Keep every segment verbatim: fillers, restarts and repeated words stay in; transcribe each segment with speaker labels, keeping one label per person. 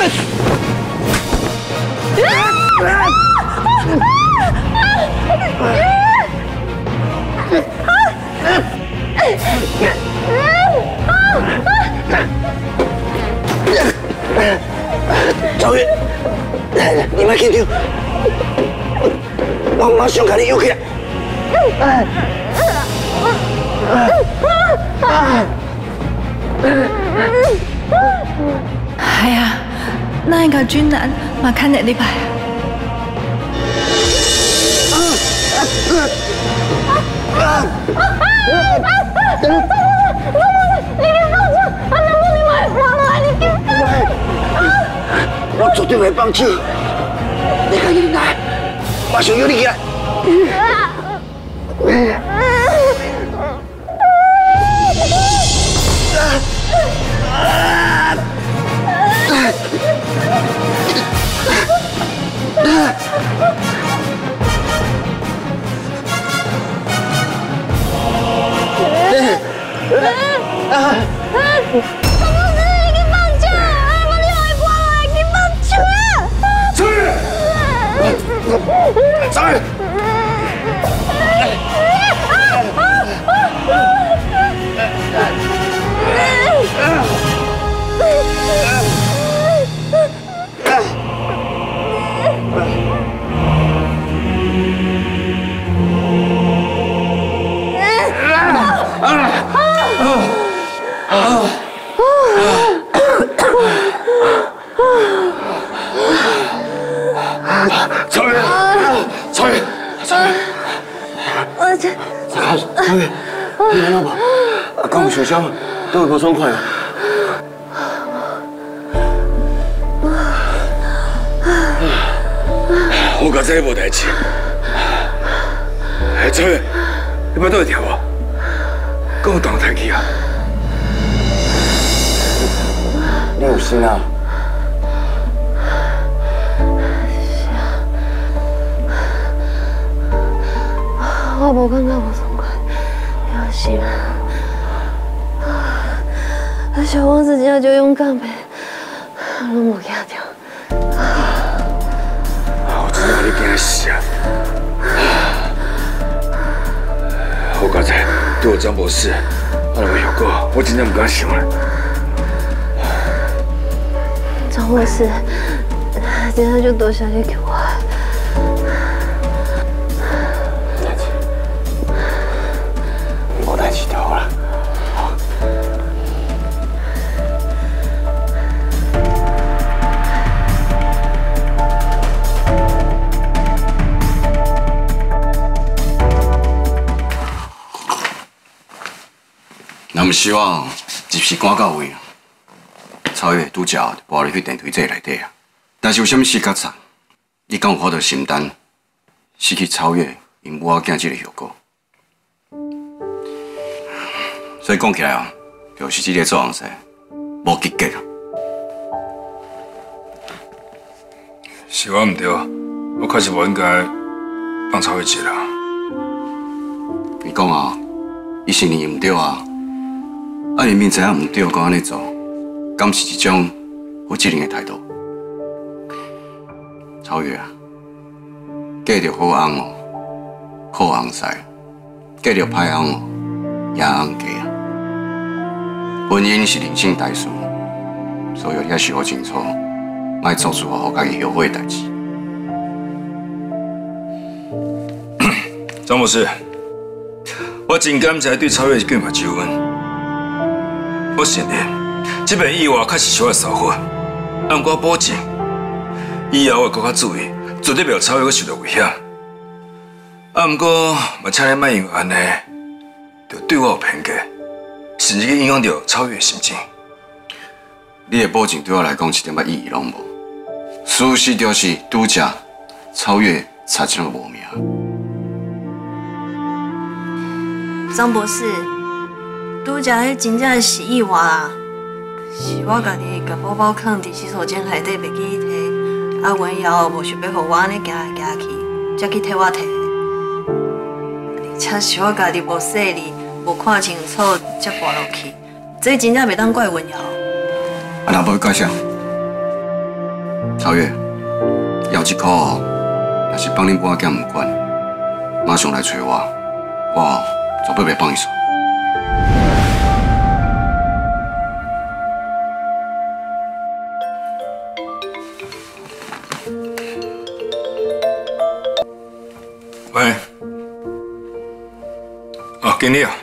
Speaker 1: 超越，你莫紧张，我马上把你摇起来。
Speaker 2: 哎呀，那个军男嘛看得你牌啊！
Speaker 1: 我绝对袂放弃，你赶紧来，马上摇你起来。走！超越，超越，超越！
Speaker 2: 我这，
Speaker 1: 超越，你还好吧？刚有受伤，都会不爽快啊。我刚才无代志。哎，超越，你要倒会跳啊？跟我同台去啊？你有心啊？
Speaker 2: 我无感觉无爽快，有心啊！啊，小王子今仔就勇敢呗，拢无惊着。
Speaker 1: 我知道你惊死啊！我刚才对我张博士，我有效果，我真正唔敢想啊！
Speaker 2: 张博士，今仔就多谢你救我。
Speaker 3: 那么希望一时赶到位，超越拄则搬入去电梯这内底啊。但是有啥物事较惨？你敢有法度承担失去超越因母仔囝这个后果？所以讲起来啊，就是这个做红事无结局啊。
Speaker 4: 是我唔对，我确实无应该放超越一个。
Speaker 3: 你讲啊，伊承认唔对啊。 啊！明明知影唔对，讲安尼做，敢是一种负责任的态度？超越啊，嫁着好翁哦，好翁婿；嫁着歹翁哦，也翁嫁啊。婚姻是人生大事，所以你要想好清楚，莫做出互家己后悔的代志。
Speaker 4: 张博士，我真感谢对超越一句嘛救恩。 我承认，这边意外确实是我的疏忽，但我保证，以后我会更加注意，绝对袂超越我受到危险。啊，不过嘛，请你莫因为安尼，就对我有偏见，甚至去影响到超越的心情。
Speaker 3: 你的保证对我来讲一点仔意义拢无，事实就是拄则超越差一两无命。
Speaker 2: 张博士。 拄则迄真正是意外啦，是我家己甲宝宝放伫洗手间内底袂记摕，啊，阮以后无想要互我安尼行来行去，才去替我摕。而且是我家己无细腻，无看清楚才滑落去，这真正袂当怪阮以后。
Speaker 3: 啊，那无介绍。 超越，要这块哦，若是帮恁母仔囝唔管，马上来找我，我哦绝对袂放伊煞。
Speaker 4: 喂，哦，经理啊，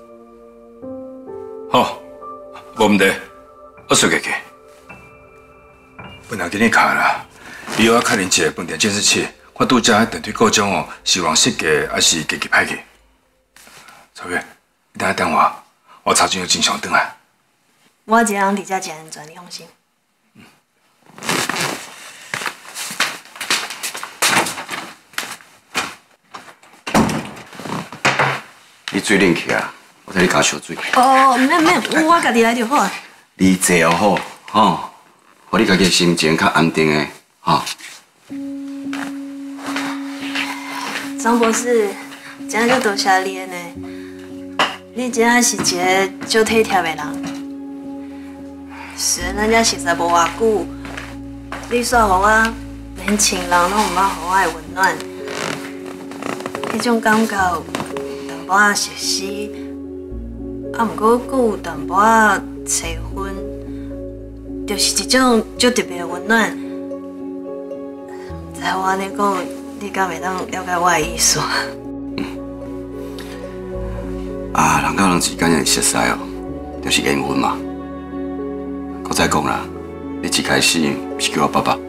Speaker 4: 好，无问题，我随个去。本来给你卡啦，以后我确认一下饭店监视器，我拄则电梯故障哦，是用设计还是机器歹去？超越，你等下等我，我查证有正常转来。
Speaker 2: 我一个人伫遮真安全，你放心。
Speaker 3: 你水冷去啊，我替你加烧水。
Speaker 2: 哦，免免，我家己来就好啊。
Speaker 3: 你坐好，吼，互你家己心情较安定的，吼。
Speaker 2: 张博士，真就多谢你呢。你真是一个足体贴的人。虽然咱遮熟识无偌久，你煞互我连亲人拢毋捌互我的温暖，迄种感觉有淡薄仔熟悉，啊，毋过佫有淡薄仔催婚，就是一种足特别的温暖。毋知我安尼讲，你敢会当了解我的意思？
Speaker 3: 啊，人甲人之间的熟识哦，就是缘分嘛。我再讲啦，你一开始是叫我爸爸。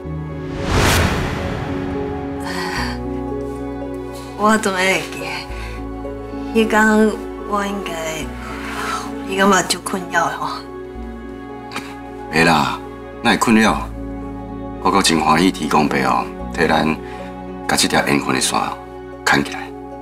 Speaker 2: 我当然会记，迄天我应该，你感觉足困扰的吼。
Speaker 3: 袂啦，哪会困扰？我阁真欢喜天公伯哦，替咱甲这条缘分的线牵起来。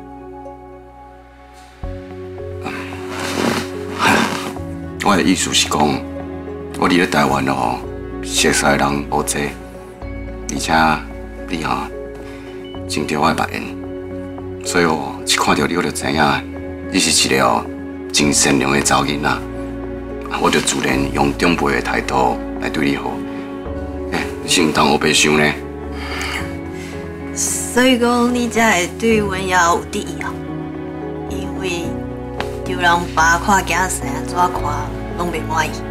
Speaker 3: 我的意思是讲，我伫咧台湾哦，熟悉的人无济，而且你吼真着我的目缘，所以哦，一看到你我就知影，你是一个哦真善良的查某囡仔，我就自然用长辈的态度来对你好。哎，你是毋当我白想呢？
Speaker 2: 所以讲，你才会对文瑶有敌意哦，因为就人爸看囝婿安怎看，拢袂满意。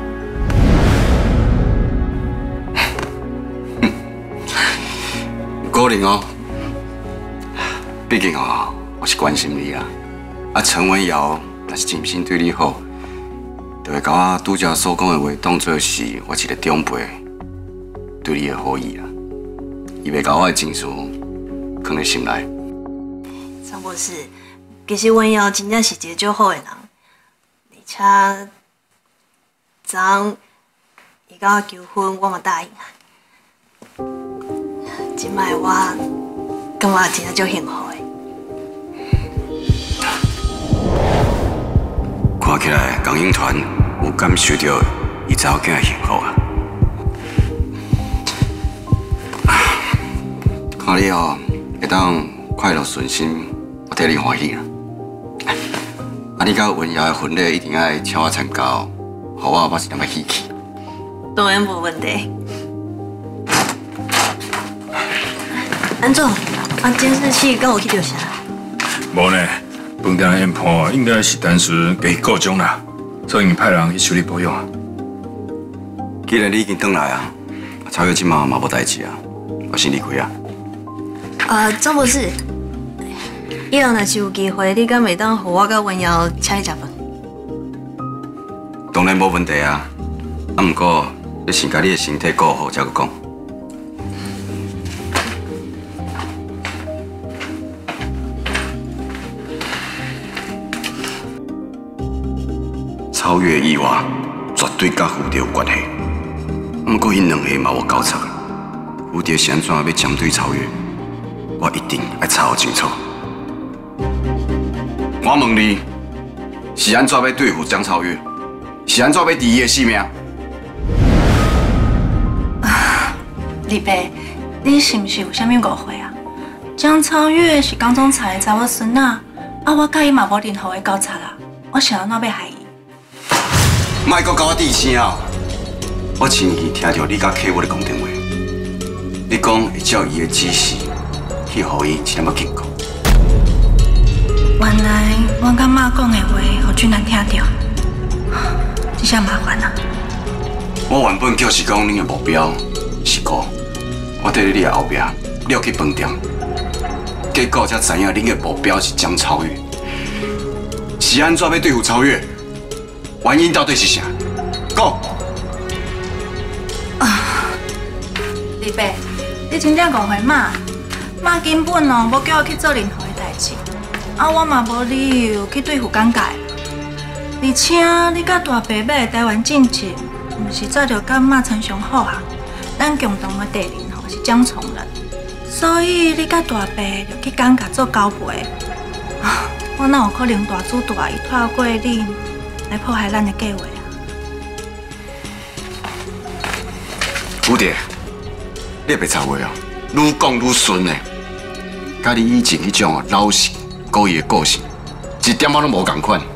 Speaker 3: 可能哦，毕竟哦，我是关心你啦。啊，陈文瑶若是真心对你好，就会甲我拄则所讲的话当作是我一个长辈对你的好意啦。伊袂甲我的情绪放在心内。
Speaker 2: 张博士，其实文瑶真正是一个足好的人，而且昨昏伊甲我求婚，我嘛答应啊。即摆我感觉真正足幸福的。
Speaker 3: 看起来公益团有感受到伊查某囝的幸福啊！看你哦，会当快乐顺心，我替你欢喜啦。啊，你甲文瑶的婚礼一定要请我参加哦，互我我是那么喜气。
Speaker 2: 当然无问题。安总，啊，监视器敢有去着啥？
Speaker 4: 无呢，饭店的烟盘应该是单纯机器故障啦，所以派人去修理保养啊。
Speaker 3: 既然你已经转来啊，超越即马嘛无代志啊，我先离开啊。
Speaker 2: 啊，张博士，以后若是有机会，你敢会当互我甲文瑶请你食饭？
Speaker 3: 当然无问题啊，啊，毋过你先甲你的身体顾好，才阁讲。超越意外，绝对甲蝴蝶有关系。毋过因两个嘛有交叉，蝴蝶是安怎要针对超越，我一定要查好清楚。我问你，是安怎要对付张超越？是安怎要治伊的性命？
Speaker 5: 李伯，你是毋是有啥物误会啊？张超越是江总裁的查某孙仔，啊，我甲伊嘛无任何的交叉啦，我是安怎要害伊？
Speaker 3: 莫阁甲我吱声啊！我亲耳听到你甲客户咧讲电话， 你讲会照伊的指示去，互伊一点仔经过。
Speaker 5: 原来我甲妈讲的话，互俊男听到，这下麻烦啊！
Speaker 3: 我原本就是讲恁的目标是哥，我伫你的后壁溜去饭店，结果才知影恁的目标是江超越。是安怎要对付超越？原因到底是啥？讲。
Speaker 5: 啊，李伯，你真正误会妈，妈根本哦无叫我去做任何的代志，啊，我嘛无理由去对付尴尬。而且你甲大伯买的台湾进前，毋是早就甲妈参详好啊？咱共同的地人吼是江崇人，所以你甲大伯就去尴尬做交陪。啊，我哪有可能大主大意透过你来破坏咱的计划啊？
Speaker 3: 姑爹，你也别插话哦，愈讲愈顺呢。甲你以前迄种老实故意的个性，一点仔拢无共款。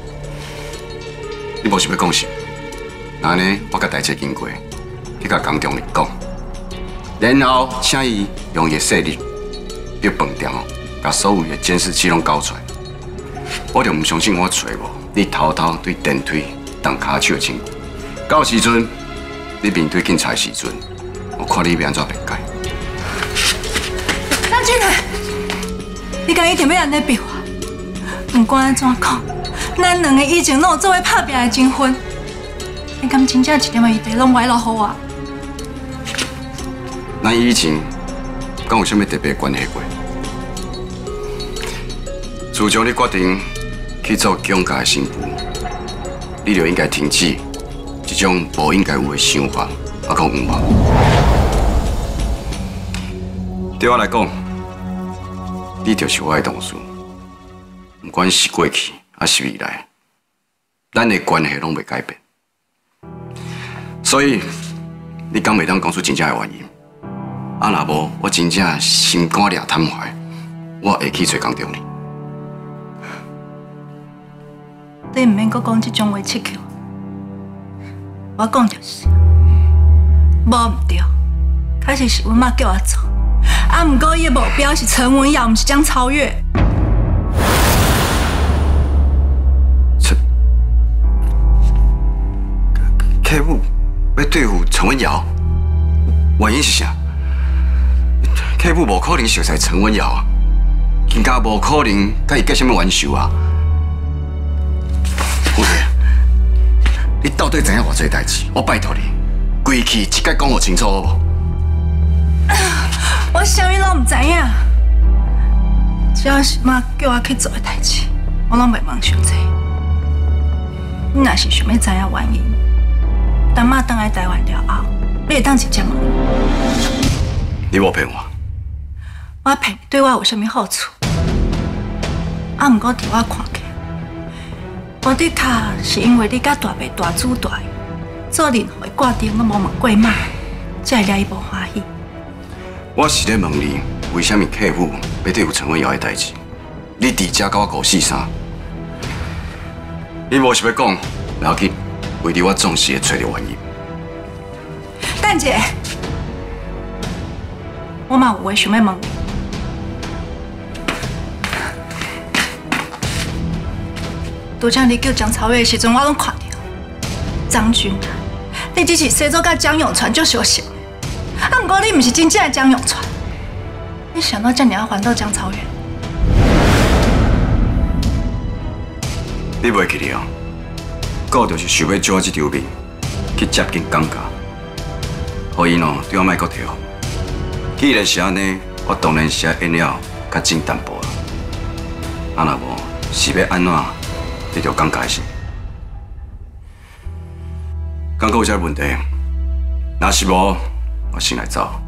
Speaker 3: 你无想要讲啥？那安尼，我甲代志经过，去甲江中立讲，然后请伊用伊的势力，去饭店哦，甲所有的监视器拢交出来。我就唔相信我找无你偷偷对电梯动骹手的证据。到时阵。你面对警察的时阵，我看你要安怎辩解。
Speaker 5: 张俊南，你敢一定要安尼逼我？不管安怎讲，咱两个以前拢有做伙拍拼的情分，你敢真正一点仔余地拢歪落予我？
Speaker 3: 咱以前敢有啥物特别关系过？自从你决定去做蒋家的新妇，你就应该停止。这种不应该有的想法，啊，讲有无？对我来讲，你就是我的同事，不管是过去还是未来，咱的关系拢袂改变。所以，你敢袂当讲出真正的原因？啊，若无，我真正心肝掠瘫怀，我会去找江中你。
Speaker 5: 你唔免阁讲这种话刺激我。我讲就是，无唔对，确实是阮妈叫我做，啊，毋过伊的目标是陈文耀，毋是江超越。
Speaker 3: 陈客户要对付陈文耀，原因是啥？客户无可能熟悉陈文耀啊，更加无可能甲伊结什么冤仇啊！姑爹。你到底知影偌济代志？我拜托你，规气一概讲互清楚好无？
Speaker 5: 我啥物拢唔知影，只要是妈叫我去做的代志，我拢袂问伤济。你若是想要知影原因，等妈倒来台湾了后，你会当直接问我。
Speaker 3: 你无骗我？
Speaker 5: 我骗你对我有啥物好处？啊，毋过伫我看起。我的确是因为你甲大伯大主大意，做任何的决定拢无问过妈，才会惹伊无欢喜。
Speaker 3: 我是咧问你，为什么客户要对付陈文瑶的代志？你直接甲我讲四三。你无想要讲，不要紧，为着我总是会找到原因。
Speaker 5: 等者，我嘛有话想要问你。拄则你叫江超越的时阵，我拢看到。张君啊，你只是生做甲江永传足相像，啊，毋过你毋是真正的江永传。你想到这么啊烦恼江超越？
Speaker 3: 你袂记哩哦，我就是想要借我这条命去接近江家，互伊喏对我卖阁跳。既然是安尼，我当然是要演了较真淡薄啦。啊，若无是要安怎？这条尴尬的事，刚刚有这问题，若是无，我先来走。